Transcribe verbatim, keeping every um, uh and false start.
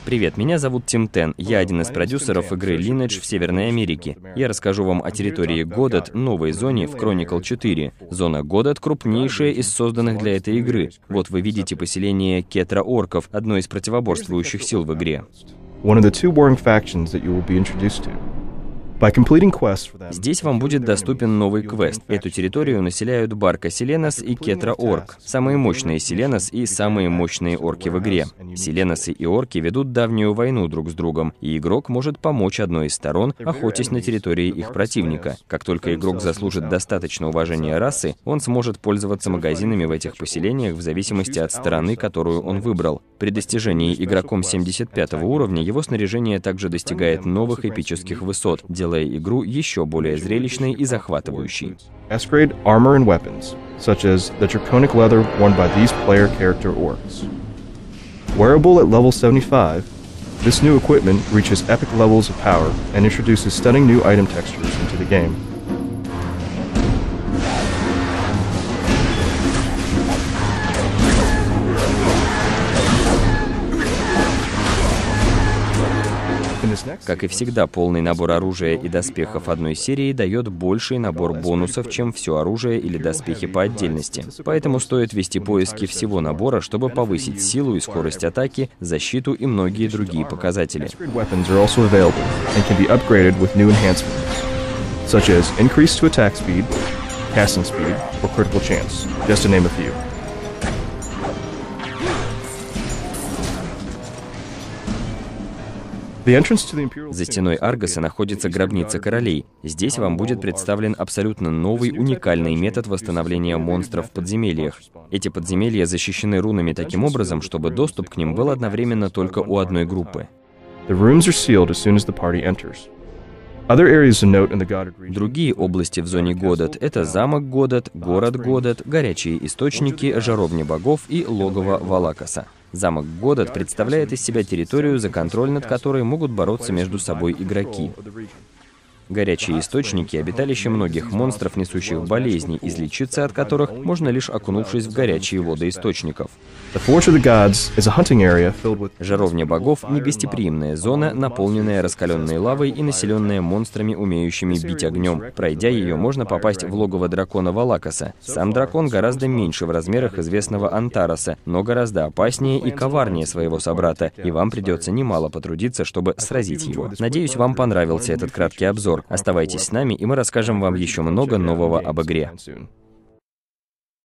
Привет, меня зовут Тим Тен, я один из продюсеров игры Lineage в Северной Америке. Я расскажу вам о территории Годат, новой зоне в Chronicle четыре. Зона Годат крупнейшая из созданных для этой игры. Вот вы видите поселение Кетра-орков, одно из противоборствующих сил в игре. Здесь вам будет доступен новый квест. Эту территорию населяют Барка Селенос и Кетра Орк. Самые мощные Селенос и самые мощные орки в игре. Селеносы и орки ведут давнюю войну друг с другом, и игрок может помочь одной из сторон, охотясь на территории их противника. Как только игрок заслужит достаточно уважения расы, он сможет пользоваться магазинами в этих поселениях в зависимости от стороны, которую он выбрал. При достижении игроком семьдесят пятого уровня его снаряжение также достигает новых эпических высот, делая игру еще более зрелищной и захватывающей. Escalade armor and weapons, such as the draconic leather worn by these player character orcs. Wearable at level seventy-five, this new equipment reaches epic levels of power and introduces stunning new item textures into the game. Как и всегда, полный набор оружия и доспехов одной серии дает больший набор бонусов, чем все оружие или доспехи по отдельности. Поэтому стоит вести поиски всего набора, чтобы повысить силу и скорость атаки, защиту и многие другие показатели. За стеной Аргоса находится гробница королей. Здесь вам будет представлен абсолютно новый, уникальный метод восстановления монстров в подземельях. Эти подземелья защищены рунами таким образом, чтобы доступ к ним был одновременно только у одной группы. Другие области в зоне Годат — это замок Годат, город Годат, горячие источники, жаровни богов и логово Валакаса. Замок Годат представляет из себя территорию, за контроль над которой могут бороться между собой игроки. Горячие источники — обиталище многих монстров, несущих болезни, излечиться от которых можно лишь окунувшись в горячие воды источников. Жаровня богов — негостеприимная зона, наполненная раскаленной лавой и населенная монстрами, умеющими бить огнем. Пройдя ее, можно попасть в логово дракона Валакаса. Сам дракон гораздо меньше в размерах известного Антараса, но гораздо опаснее и коварнее своего собрата, и вам придется немало потрудиться, чтобы сразить его. Надеюсь, вам понравился этот краткий обзор. Оставайтесь с нами, и мы расскажем вам еще много нового об игре.